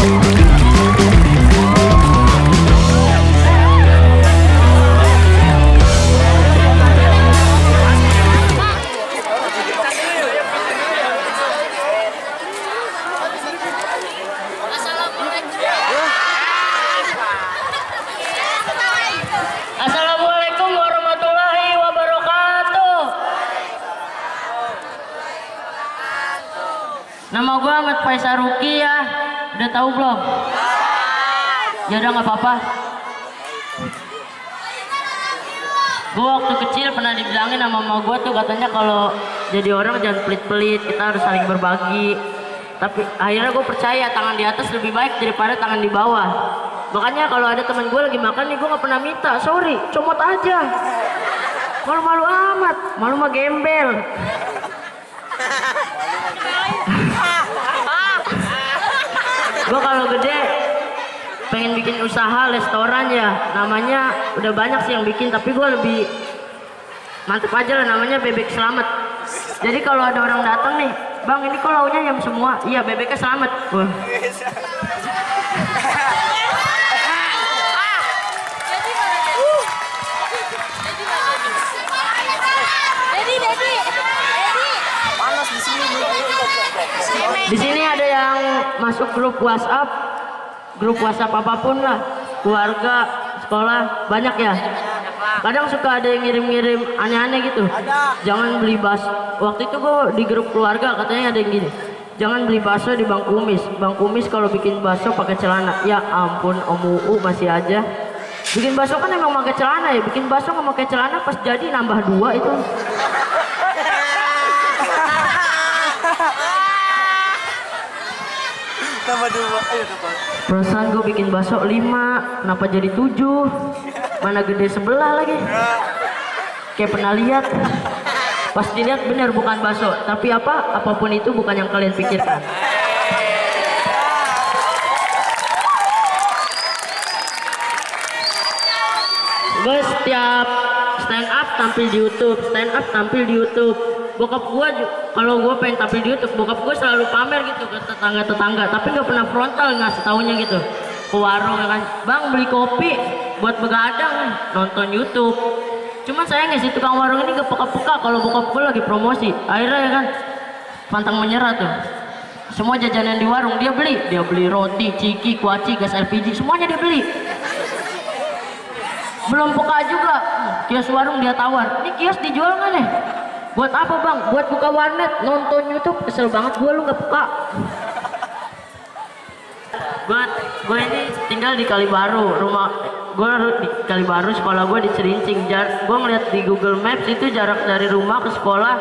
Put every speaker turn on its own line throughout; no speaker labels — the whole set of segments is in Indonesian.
Assalamualaikum warahmatullahi wabarakatuh. Nama gue Ahmad Faisal Ruki ya. Udah tahu belum? Ya udah nggak apa-apa. Gue waktu kecil pernah dibilangin sama mama gue tuh, katanya kalau jadi orang jangan pelit-pelit, kita harus saling berbagi. Tapi akhirnya gue percaya tangan di atas lebih baik daripada tangan di bawah. Makanya kalau ada teman gue lagi makan nih, gue nggak pernah minta, sorry, comot aja. Malu-malu amat, malu mah gembel. Gue kalau gede pengen bikin usaha restoran ya, namanya udah banyak sih yang bikin, tapi gue lebih mantep aja lah, namanya Bebek Selamat. Jadi kalau ada orang datang nih, bang ini kok launya ayam semua, iya bebeknya selamat. Wah. Di sini ada yang masuk grup WhatsApp apapun lah, keluarga, sekolah, banyak ya. Kadang suka ada yang ngirim-ngirim aneh-aneh gitu. Jangan beli bakso. Waktu itu gue di grup keluarga katanya ada yang gini. Jangan beli bakso di Bang Kumis. Bang Kumis kalau bikin bakso pakai celana. Ya ampun, Om Uu masih aja. Bikin bakso kan emang pakai celana ya. Bikin bakso nggak pakai celana pas jadi nambah 2 itu.
Tambah 2, ayo depan.
Perasaan gue bikin bakso 5, kenapa jadi 7? Mana gede sebelah lagi. Kayak pernah lihat. Pas dilihat bener bukan bakso, tapi apapun itu bukan yang kalian pikirkan. Gue setiap stand up tampil di YouTube. Bokap gue kalau gue pengen tampil di YouTube, bokap gue selalu pamer gitu ke tetangga, tapi nggak pernah frontal ngasih taunya gitu. Ke warung ya kan, bang beli kopi buat begadang nonton YouTube. Cuman sayangnya si tukang warung ini gak peka-peka kalau bokap gue lagi promosi. Akhirnya ya kan pantang menyerah tuh. Semua jajanan di warung dia beli roti, ciki, kuaci, gas LPG, semuanya dia beli. Belum peka juga, kios warung dia tawar. Ini kios dijual nggak nih? Buat apa bang? Buat buka warnet, nonton YouTube. Kesel banget gue, lu nggak peka. Gue ini tinggal di Kalibaru, rumah gue di Kalibaru, sekolah gue di Cilincing. Gue ngeliat di Google Maps itu jarak dari rumah ke sekolah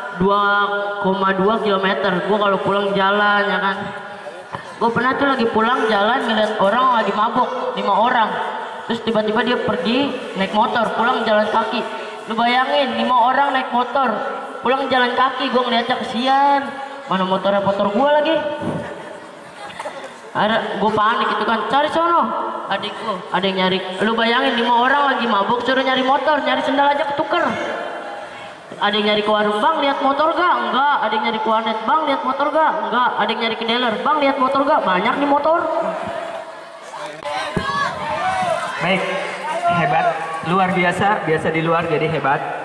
2,2 km. Gue kalau pulang jalan ya kan. Gue pernah tuh lagi pulang jalan ngeliat orang lagi mabuk, 5 orang. Terus tiba-tiba dia pergi naik motor, pulang jalan kaki. Lu bayangin 5 orang naik motor, pulang jalan kaki. Gue ngeliatnya kesian, mana motor gue lagi. Gue panik gitu kan, cari sono adikku, ada yang nyari. Lu bayangin 5 orang lagi mabuk suruh nyari motor, nyari sendal aja ketuker. Ada yang nyari ke warung, bang lihat motor gak? Enggak. Ada yang nyari ke warnet, bang lihat motor gak? Enggak. Ada yang nyari ke dealer, bang lihat motor gak? Banyak nih motor.
Baik, hebat, luar biasa di luar jadi hebat.